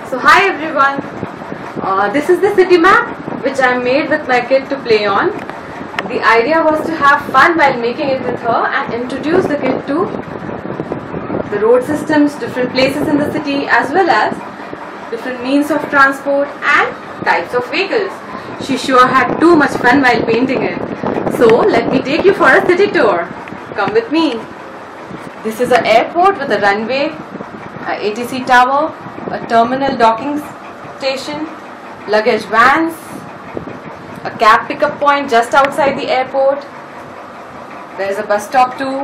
So hi everyone, this is the city map which I made with my kid to play on. The idea was to have fun while making it with her and introduce the kid to the road systems, different places in the city as well as different means of transport and types of vehicles. She sure had too much fun while painting it. So let me take you for a city tour. Come with me. This is an airport with a runway, a ATC tower, a terminal docking station, luggage vans, a cab pickup point just outside the airport. There is a bus stop too.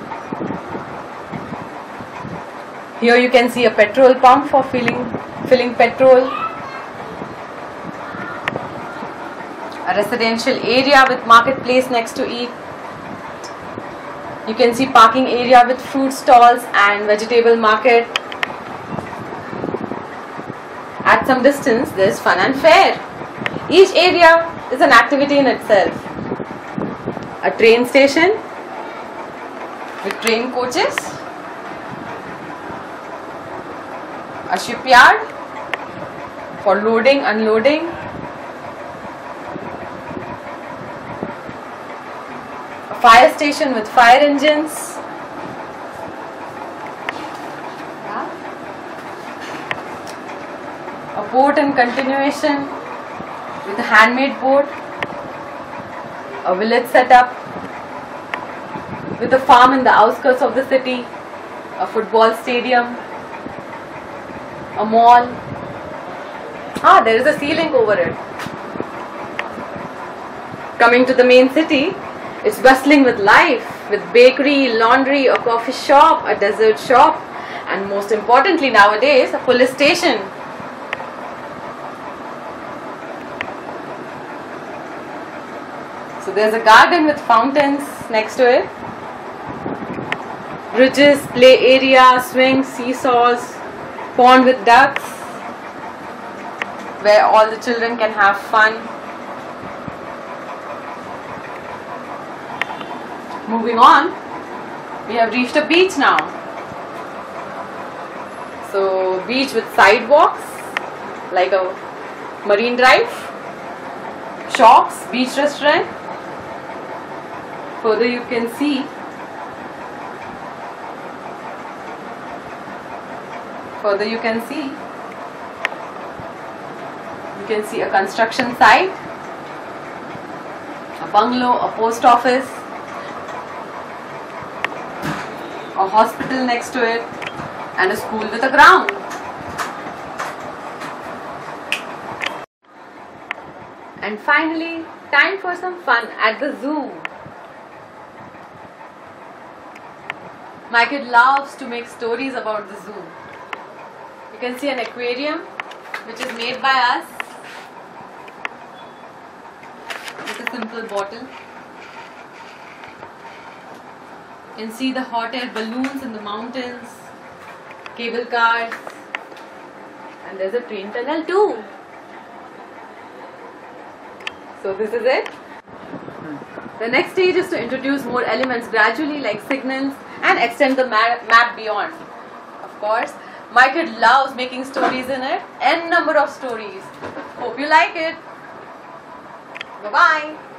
Here you can see a petrol pump for filling petrol. A residential area with marketplace next to it. You can see parking area with fruit stalls and vegetable market. At some distance there is fun and fair. Each area is an activity in itself. A train station with train coaches. A shipyard for loading, unloading. A fire station with fire engines. A port and continuation with a handmade boat. A village setup with a farm in the outskirts of the city. A football stadium. A mall. There is a sea link over it. Coming to the main city, it's bustling with life, with bakery, laundry, a coffee shop, a dessert shop, and most importantly nowadays, a police station. So there's a garden with fountains next to it. Bridges, play area, swings, seesaws, pond with ducks, where all the children can have fun. Moving on, we have reached a beach now. So beach with sidewalks like a marine drive, shops, beach restaurant. Further you can see a construction site, a bungalow, a post office, a hospital next to it, and a school with a ground. And finally, time for some fun at the zoo. My kid loves to make stories about the zoo. You can see an aquarium which is made by us with a simple bottle. You can see the hot air balloons in the mountains, cable cars, and there's a train tunnel too. So this is it. The next stage is to introduce more elements gradually like signals and extend the map beyond. Of course, my kid loves making stories in it, n number of stories. Hope you like it. Bye-bye.